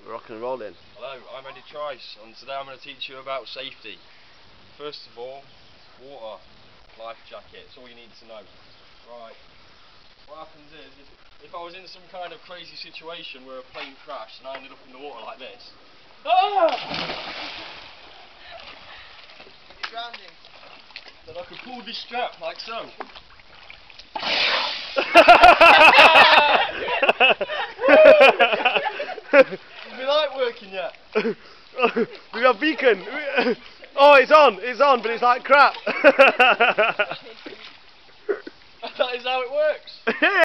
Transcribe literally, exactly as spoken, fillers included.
Rocking and rolling. Hello, I'm Andy Trice, and today I'm going to teach you about safety. First of all, water, life jacket, it's all you need to know. Right, what happens is, if, if I was in some kind of crazy situation where a plane crashed and I ended up in the water like this, ah! You're drowning. Then I could pull this strap like so. Is my light working yet? We got beacon. Oh, it's on. It's on, but it's like crap. That is how it works.